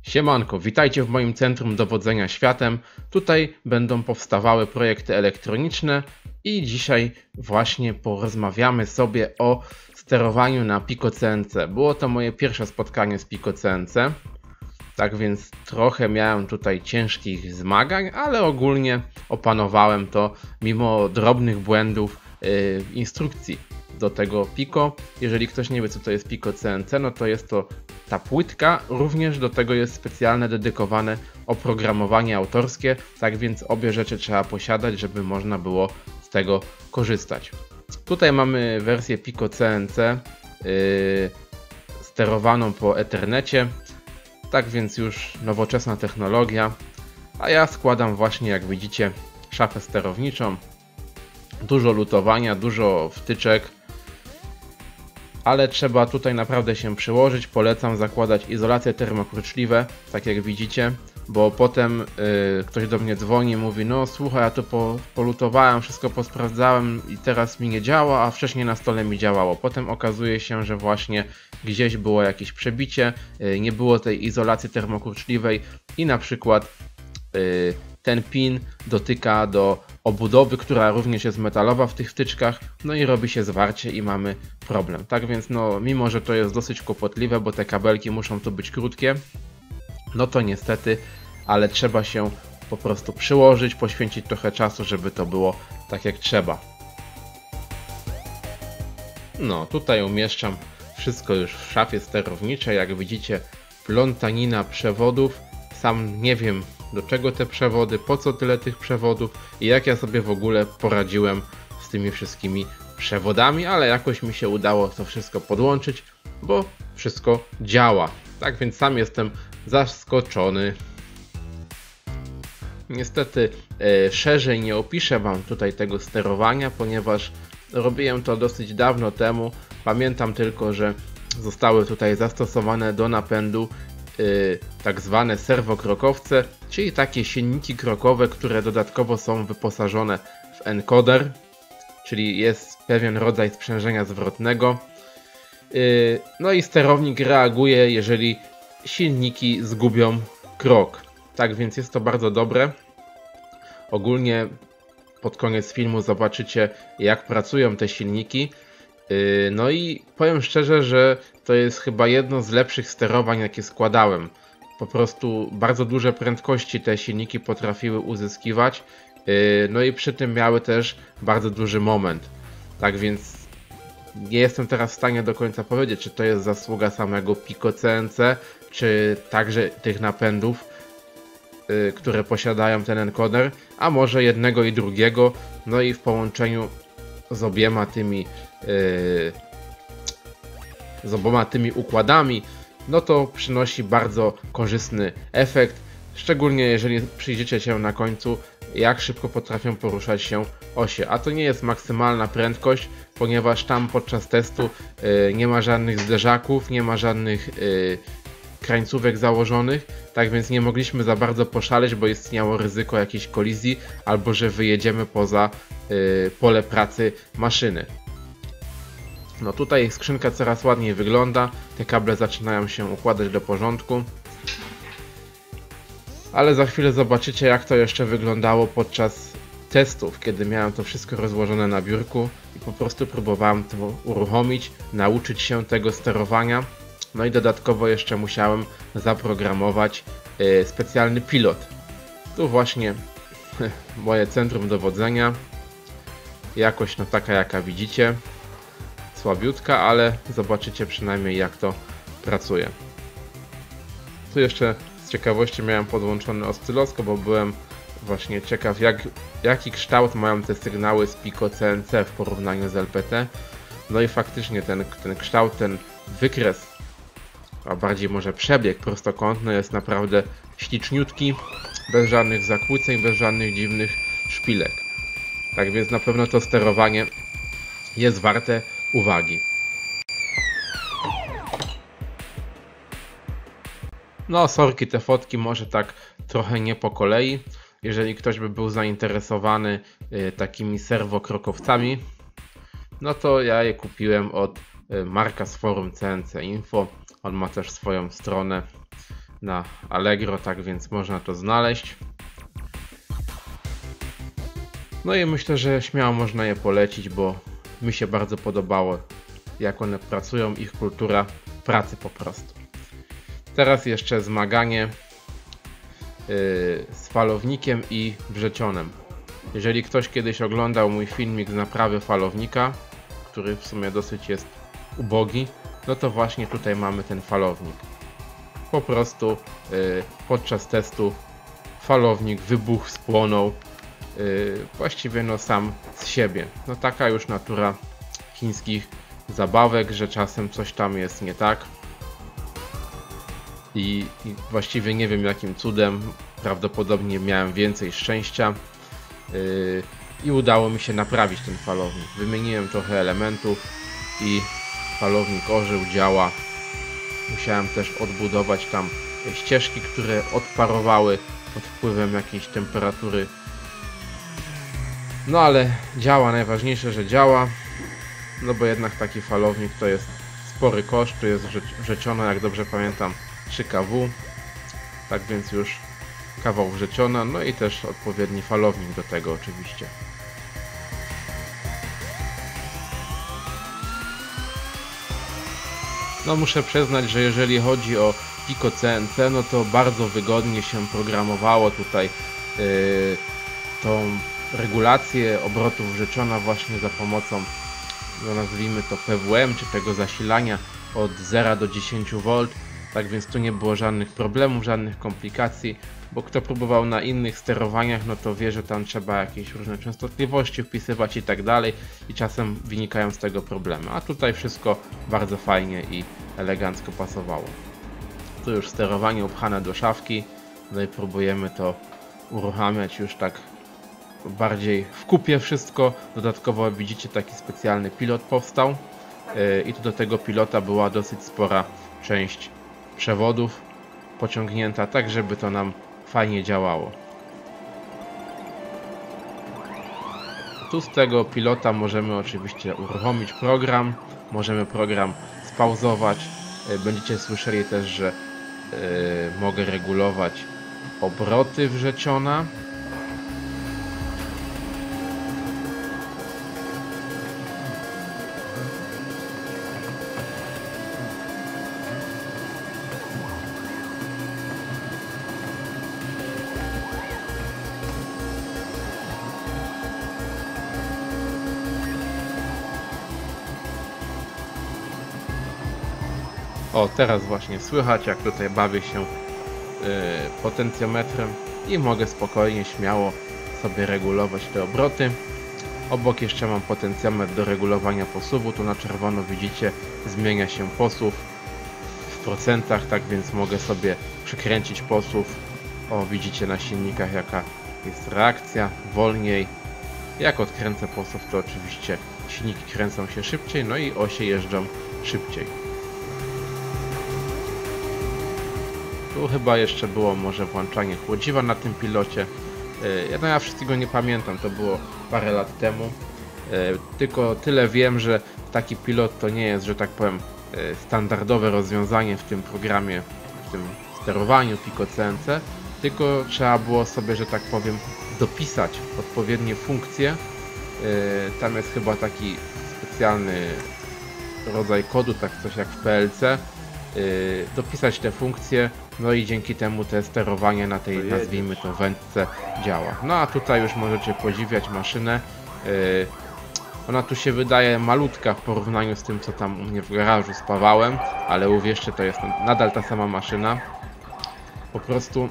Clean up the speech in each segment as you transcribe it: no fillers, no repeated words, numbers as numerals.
Siemanko, witajcie w moim centrum dowodzenia światem. Tutaj będą powstawały projekty elektroniczne i dzisiaj właśnie porozmawiamy sobie o sterowaniu na Pico CNC. Było to moje pierwsze spotkanie z Pico CNC, tak więc trochę miałem tutaj ciężkich zmagań, ale ogólnie opanowałem to mimo drobnych błędów instrukcji do tego Pico. Jeżeli ktoś nie wie, co to jest Pico CNC, no to jest to ta płytka, również do tego jest specjalne dedykowane oprogramowanie autorskie, tak więc obie rzeczy trzeba posiadać, żeby można było z tego korzystać. Tutaj mamy wersję Pico CNC sterowaną po Ethernecie, tak więc już nowoczesna technologia, a ja składam właśnie, jak widzicie, szafę sterowniczą, dużo lutowania, dużo wtyczek, ale trzeba tutaj naprawdę się przyłożyć. Polecam zakładać izolacje termokruczliwe, tak jak widzicie, bo potem ktoś do mnie dzwoni i mówi: no słuchaj, ja to polutowałem, wszystko posprawdzałem i teraz mi nie działa, a wcześniej na stole mi działało. Potem okazuje się, że właśnie gdzieś było jakieś przebicie, nie było tej izolacji termokruczliwej i na przykład ten pin dotyka do obudowy, która również jest metalowa w tych wtyczkach, no i robi się zwarcie i mamy problem. Tak więc no, mimo że to jest dosyć kłopotliwe, bo te kabelki muszą tu być krótkie, no to niestety, ale trzeba się po prostu przyłożyć, poświęcić trochę czasu, żeby to było tak jak trzeba. No, tutaj umieszczam wszystko już w szafie sterowniczej, jak widzicie, plątanina przewodów. Sam nie wiem, do czego te przewody, po co tyle tych przewodów i jak ja sobie w ogóle poradziłem z tymi wszystkimi przewodami, ale jakoś mi się udało to wszystko podłączyć, bo wszystko działa. Tak więc sam jestem zaskoczony. Niestety szerzej nie opiszę Wam tutaj tego sterowania, ponieważ robiłem to dosyć dawno temu. Pamiętam tylko, że zostały tutaj zastosowane do napędu tak zwane serwokrokowce, czyli takie silniki krokowe, które dodatkowo są wyposażone w encoder, czyli jest pewien rodzaj sprzężenia zwrotnego. No i sterownik reaguje, jeżeli silniki zgubią krok. Tak więc jest to bardzo dobre. Ogólnie pod koniec filmu zobaczycie, jak pracują te silniki. No i powiem szczerze, że to jest chyba jedno z lepszych sterowań, jakie składałem. Po prostu bardzo duże prędkości te silniki potrafiły uzyskiwać. No i przy tym miały też bardzo duży moment. Tak więc nie jestem teraz w stanie do końca powiedzieć, czy to jest zasługa samego Pico CNC, czy także tych napędów, które posiadają ten encoder, a może jednego i drugiego. No i w połączeniu z oboma tymi układami, no to przynosi bardzo korzystny efekt, szczególnie jeżeli przyjrzycie się na końcu, jak szybko potrafią poruszać się osie. A to nie jest maksymalna prędkość, ponieważ tam podczas testu nie ma żadnych zderzaków, nie ma żadnych krańcówek założonych, tak więc nie mogliśmy za bardzo poszaleć, bo istniało ryzyko jakiejś kolizji albo że wyjedziemy poza pole pracy maszyny. No tutaj skrzynka coraz ładniej wygląda, te kable zaczynają się układać do porządku. Ale za chwilę zobaczycie, jak to jeszcze wyglądało podczas testów, kiedy miałem to wszystko rozłożone na biurku i po prostu próbowałem to uruchomić, nauczyć się tego sterowania. No i dodatkowo jeszcze musiałem zaprogramować specjalny pilot. Tu właśnie moje centrum dowodzenia. Jakość no taka, jaka widzicie. Słabiutka, ale zobaczycie przynajmniej, jak to pracuje. Tu jeszcze z ciekawości miałem podłączony oscyloskop, bo byłem właśnie ciekaw, jaki kształt mają te sygnały z Pico CNC w porównaniu z LPT. No i faktycznie ten kształt, ten wykres, a bardziej może przebieg prostokątny jest naprawdę śliczniutki, bez żadnych zakłóceń, bez żadnych dziwnych szpilek. Tak więc na pewno to sterowanie jest warte uwagi. No sorki, te fotki może tak trochę nie po kolei. Jeżeli ktoś by był zainteresowany takimi serwokrokowcami, no to ja je kupiłem od Marka z forum CNC Info. On ma też swoją stronę na Allegro, tak więc można to znaleźć. No i myślę, że śmiało można je polecić, bo mi się bardzo podobało, jak one pracują, ich kultura pracy po prostu. Teraz jeszcze zmaganie z falownikiem i wrzecionem. Jeżeli ktoś kiedyś oglądał mój filmik z naprawy falownika, który w sumie dosyć jest ubogi, no to właśnie tutaj mamy ten falownik. Po prostu podczas testu falownik wybuchł, spłonął, właściwie no sam z siebie. No taka już natura chińskich zabawek, że czasem coś tam jest nie tak. I właściwie nie wiem jakim cudem, prawdopodobnie miałem więcej szczęścia i udało mi się naprawić ten falownik. Wymieniłem trochę elementów i falownik ożył, działa. Musiałem też odbudować tam ścieżki, które odparowały pod wpływem jakiejś temperatury. No ale działa, najważniejsze, że działa. No bo jednak taki falownik to jest spory koszt, tu jest wrzeciona, jak dobrze pamiętam, 3 kW. Tak więc już kawał wrzeciona, no i też odpowiedni falownik do tego oczywiście. No muszę przyznać, że jeżeli chodzi o Pico CNC, no to bardzo wygodnie się programowało tutaj tą regulację obrotów wrzeciona właśnie za pomocą, no nazwijmy to PWM, czy tego zasilania od 0 do 10 V. Tak więc tu nie było żadnych problemów, żadnych komplikacji, bo kto próbował na innych sterowaniach, no to wie, że tam trzeba jakieś różne częstotliwości wpisywać i tak dalej i czasem wynikają z tego problemy. A tutaj wszystko bardzo fajnie i elegancko pasowało. Tu już sterowanie upchane do szafki, no i próbujemy to uruchamiać już tak bardziej w kupie wszystko. Dodatkowo widzicie, taki specjalny pilot powstał i tu do tego pilota była dosyć spora część przewodów pociągnięta, tak żeby to nam fajnie działało. Tu z tego pilota możemy oczywiście uruchomić program, możemy program spauzować. Będziecie słyszeli też, że mogę regulować obroty wrzeciona. O, teraz właśnie słychać, jak tutaj bawię się potencjometrem i mogę spokojnie, śmiało sobie regulować te obroty. Obok jeszcze mam potencjometr do regulowania posuwu. Tu na czerwono widzicie, zmienia się posuw w procentach, tak więc mogę sobie przykręcić posuw. O, widzicie na silnikach, jaka jest reakcja, wolniej. Jak odkręcę posuw, to oczywiście silniki kręcą się szybciej, no i osie jeżdżą szybciej. Tu chyba jeszcze było może włączanie chłodziwa na tym pilocie. Ja wszystkiego nie pamiętam, to było parę lat temu. Tylko tyle wiem, że taki pilot to nie jest, że tak powiem, standardowe rozwiązanie w tym programie, w tym sterowaniu Pico CNC, tylko trzeba było sobie, że tak powiem, dopisać odpowiednie funkcje. Tam jest chyba taki specjalny rodzaj kodu, tak coś jak w PLC. Dopisać te funkcje, no i dzięki temu te sterowanie na tej, nazwijmy to, wędce działa. No a tutaj już możecie podziwiać maszynę. Ona tu się wydaje malutka w porównaniu z tym, co tam u mnie w garażu spawałem, ale uwierzcie, to jest nadal ta sama maszyna. Po prostu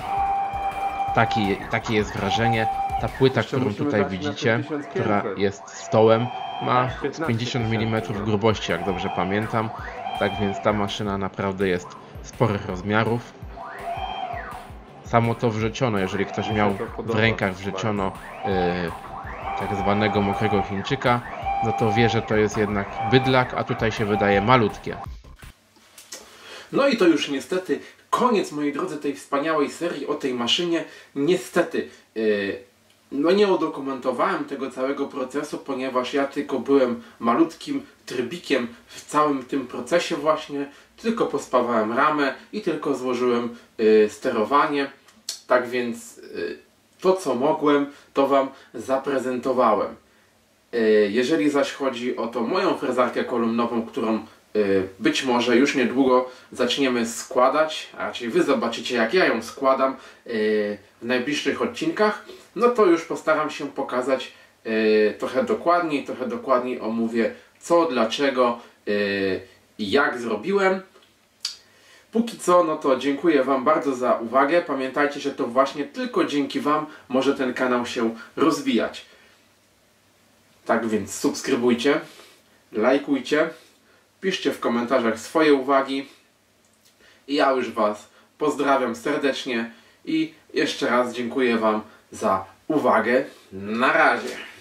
takie jest wrażenie. Ta płyta, którą tutaj widzicie, która jest stołem, ma 50 mm grubości, jak dobrze pamiętam. Tak więc ta maszyna naprawdę jest sporych rozmiarów. Samo to wrzeciono, jeżeli ktoś miał w rękach wrzeciono tak zwanego mokrego Chińczyka, no to wie, że to jest jednak bydlak, a tutaj się wydaje malutkie. No i to już niestety koniec, moi drodzy, tej wspaniałej serii o tej maszynie. Niestety no nie udokumentowałem tego całego procesu, ponieważ ja tylko byłem malutkim trybikiem w całym tym procesie właśnie. tylko pospawałem ramę i tylko złożyłem sterowanie. Tak więc to co mogłem, to Wam zaprezentowałem. Jeżeli zaś chodzi o tą moją frezarkę kolumnową, którą być może już niedługo zaczniemy składać, a raczej Wy zobaczycie jak ja ją składam w najbliższych odcinkach, no to już postaram się pokazać trochę dokładniej omówię co, dlaczego i jak zrobiłem. Póki co, no to dziękuję Wam bardzo za uwagę. Pamiętajcie, że to właśnie tylko dzięki Wam może ten kanał się rozwijać. Tak więc subskrybujcie, lajkujcie, piszcie w komentarzach swoje uwagi. I ja już Was pozdrawiam serdecznie i jeszcze raz dziękuję Wam za uwagę. Na razie.